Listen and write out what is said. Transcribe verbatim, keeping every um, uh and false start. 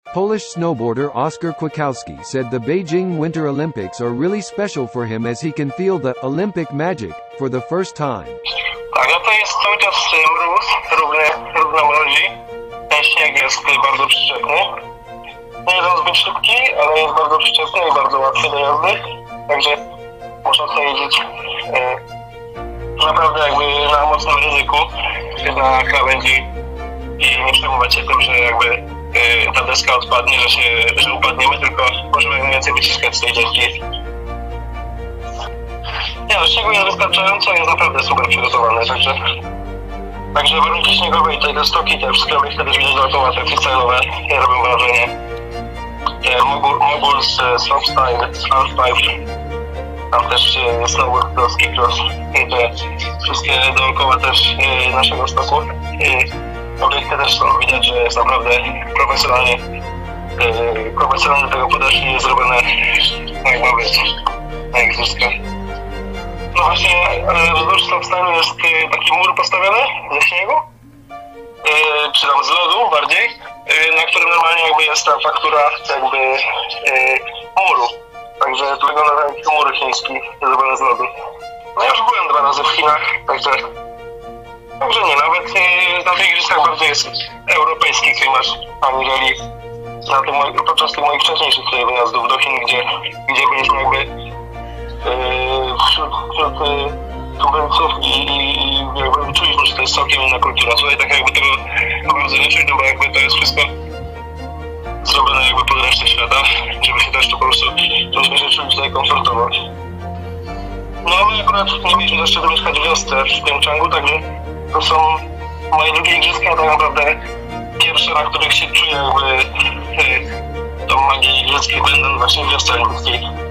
Polish snowboarder Oskar Kwiatkowski said the Beijing Winter Olympics are really special for him as he can feel the Olympic magic for the first time. Tak, no to jest cały czas mróz, równy, równo mrozi. Ten śnieg jest bardzo przyczepny. Nie jest on zbyt szybki, ale jest bardzo przyczepny i bardzo łatwy do jazdy. Także można sobie jeździć e, naprawdę jakby na mocnym ryzyku na krawędzi i nie przejmować się tym, że jakby e, ta deska odpadnie, że się, że upadniemy, tylko możemy jak najwięcej wyciskać z tej deski. Nie no, śniegu jest wystarczająco, jest naprawdę super przygotowany, także także warunki śniegowe i tutaj te stoki, te wszystkie obiekty też widać dookoła, te freestyle'owe, ja robią wrażenie. Mogul, mogul z slopestyle, slopestyle, tam też e, snowboard cross, ski cross i te wszystkie dookoła też e, naszego stoku. E, obiekty też są, widać, że jest naprawdę profesjonalnie, e, profesjonalnie do tego podeszli, jest zrobione jak ma być, na igrzyska. No właśnie, e, wzdłuż slopestyle jest e, taki mur postawiony ze śniegu, e, czy tam z lodu bardziej, na którym normalnie jakby jest ta faktura jakby yy, muru. Także to wygląda jak mur chiński zrobiony z lodu. No ja już byłem dwa razy w Chinach, także także nie, nawet yy, na tych igrzyskach bardziej jest europejski klimat, aniżeli na tym, podczas tych moich wcześniejszych wyjazdów do Chin, gdzie, gdzie byliśmy jakby yy, wśród, wśród yy, tubylców i, i, i jakby czuliśmy, że to jest całkiem inna kultura. Tutaj tak jakby tego bardzo nie czuć, no bo jakby to jest wszystko zrobione jakby pod resztę świata, żeby się też tu po prostu, żebyśmy się czuli tutaj komfortowo. No my akurat nie mieliśmy zaszczytu mieszkać w wiosce w Pjongczangu, także to są moje drugie igrzyska, tak naprawdę pierwsze, na których się czuję jakby tą magię igrzyskiej, będąc właśnie w wiosce olimpijskiej.